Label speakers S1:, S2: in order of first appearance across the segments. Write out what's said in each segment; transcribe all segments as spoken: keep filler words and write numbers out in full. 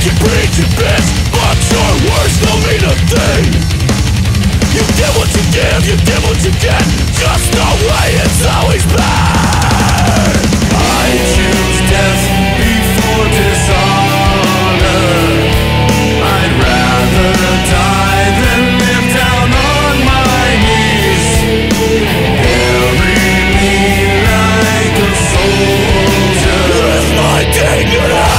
S1: You preach and bitch, but your words don't mean a thing. You get what you give, you get what you get, just the way it's always been. I choose death before dishonor. I'd rather die than live down on my knees. Bury me like a soldier with my dignity.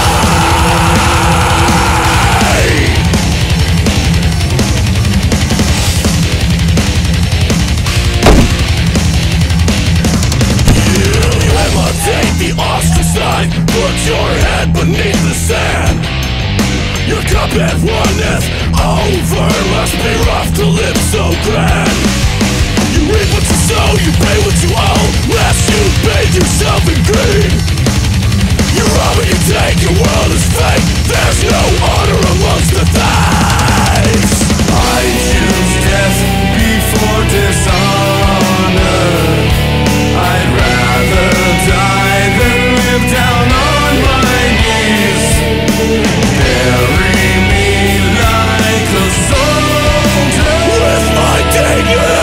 S1: The ostracized, put your head beneath the sand. Your cuphead runneth over, must be rough to live so grand. You reap what you sow, you pay what you owe, lest you bathe yourself in greed. You rob and you take, your world is fake, there's no honor amongst the thieves. I choose death before dishonor. I'd rather die than live down on my knees. Bury me like a soldier with my dignity.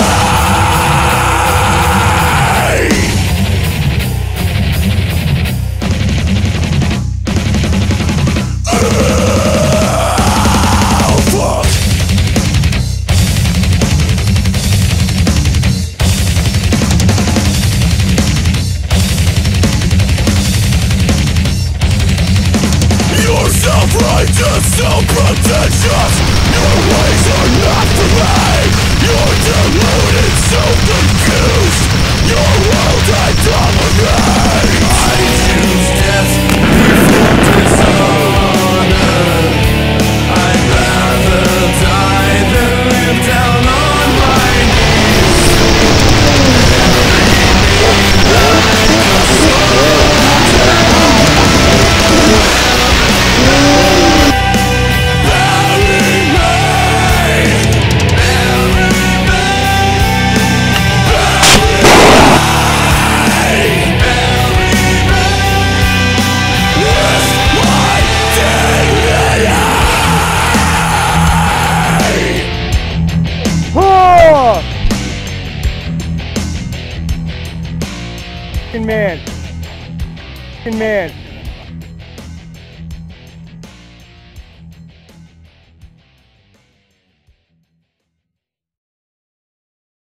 S1: Oh, fuck. Self-righteous, self-pretentious, your ways are not for me. You're deluded, so confused, your world I dominate. I choose death before dishonor. I'd rather die than live down on my knees. Bury me like a soldier.
S2: Man, man.